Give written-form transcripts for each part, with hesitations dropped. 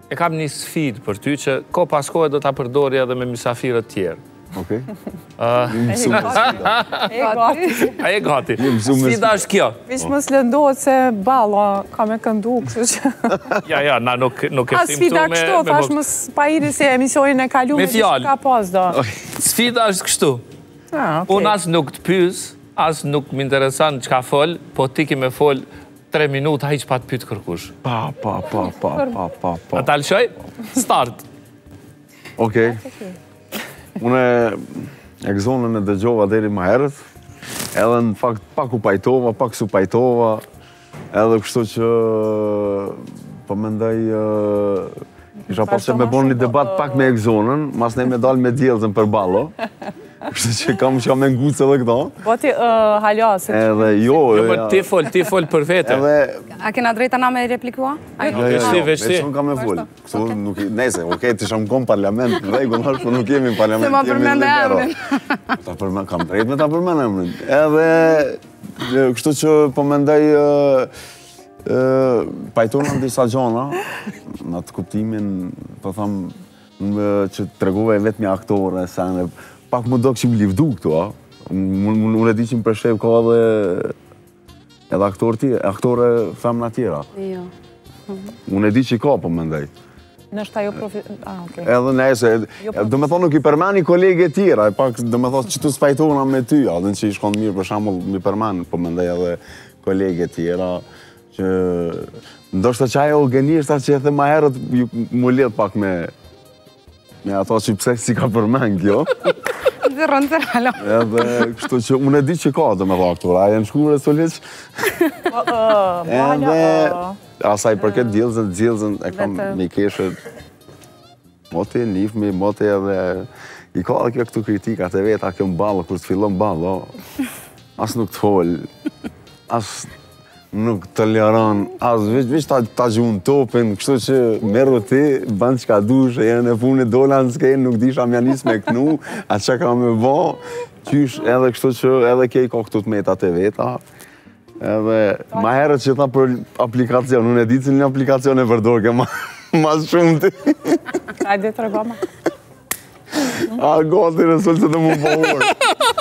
E kam një sfidë për ty që ko pas kohë do ta përdori edhe me mysafirët tjerë. Okej. A e gati. Sfida është kjo. Vish mos lëndohet se balla ka me këndu, kështu që... Ja, na nuk e A sfida kështu, thash mos pa iri se emisionin e kaluar me fjalë. Ka pas do. Sfida është kështu. Unë as nuk të pyes, as nuk më interesan çka fol, po ti ke me fol 3 minuta hiç pa të pyet kërkush. Pa. A ta lëshoj? Start. Okej. Unë Exonën e dëgjova deri më herët, edhe në fakt pak u pajtova, pak su pajtova, edhe kështu që po mendoj isha pas që me bon një debat pak me Exonën, mas ne me dal me djelëzën për ballo. Kështu që kam me ngucë edhe këto. Po ti halase. Edhe jo... Ti fol për vete. A kena drejta na me replikua? Veç ti. Veç kam me fol. Kështu nuk... Nese, okej, ti sham kom parlament, regullar, po nuk jemi në parlament. Se ma përmende emrin. Kam drejt me ta përmende emrin. Edhe, kështu që po mendoj... Pajtona në disa gjona, në atë kuptimin, po thamë, që të regove vetë një aktore, pak më do këshim livdu këtu, a? Unë e di që më përshep ka edhe aktore femna tjera. Jo. Unë e di që ka, po mendoj. Nështë ajo okej. Edhe nese, do me thonë nuk i përmeni kolege tjera, pak do me thonë që tu spajtona me ty, adhen që i shkon mirë, për shambull, mi përmeni, po mendoj edhe kolege tjera, që ndoshta që ajo genishta që e the ma herët, mu lidh pak me ato që pse si ka përmen kjo. Zërën, zëralo. Edhe kështu që unë e di që ka do me dha aktora, a e në shkumë e soliq. Edhe asaj përket djelëzën e kam me i keshe moti e nifmi, moti edhe i ka dhe kjo këtu kritikat e veta kjo m'ballo, kur të fillon ballo, as nuk të fol, as nuk të liron, as veç ta gjunë topin, kështu që merë ti, banë qka dush, e jenë e punë e dola në skejnë, nuk disha mja nis me kënu, atë që ka me bo, qysh edhe kështu që edhe kej ka këtu të metat e veta, edhe ma herët që tha për aplikacion, unë e di që një aplikacion e përdor ke ma shumë ti. Hajde të regoma. A gati rësull që të mu pohur.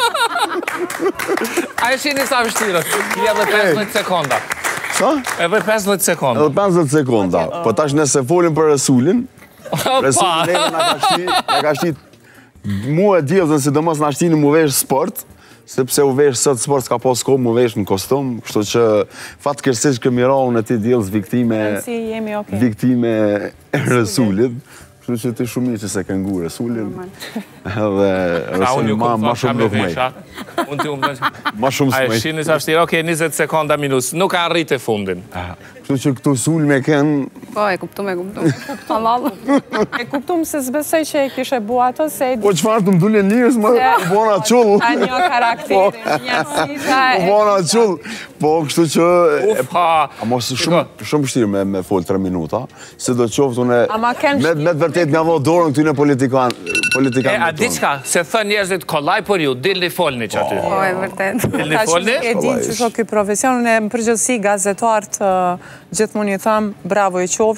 A e shini sa vështirët, i edhe 15 sekonda. Sa? Edhe 15 sekonda. Edhe 15 sekonda. Po tash nëse folim për Resulin, Resulin e nga ka shti mu e djelëzën si dëmës nga shtini mu vesh sport, sepse u vesh sot sport s'ka pas kohë mu vesh në kostum, kështu që fatë kërësish këmi ra unë e ti djelës viktime e Resulit. Kështu që ti shumë një që se këngu Resulin, edhe Resulin ma shumë nuk mej. Ma shumë s'mej. A e shini sa vështirë, okej, 20 sekonda minus, nuk ka rritë e fundin. Kështu që këtu sul me kënë... Po, e kuptum. E kuptum se s'besoj që e kishe bua ato, se e di... Po qëfar të m'dulli njës, më bona qull. Ta një karakterin, njësisha... Bona qull. Po, kështu që... Ufa! A mos shumë pështirë me fol 3 minuta, se do qoftë une... Me të vërtet nga vo dorën këtyne politikanë. A diqka, se thë njerëzit kollaj për ju, dilni folni që aty. Po, e vërtet. Dilni folni? E di që shok këj profesion, unë e më përgjithsi gazetartë gjithmonë i thamë, bravo i qovë,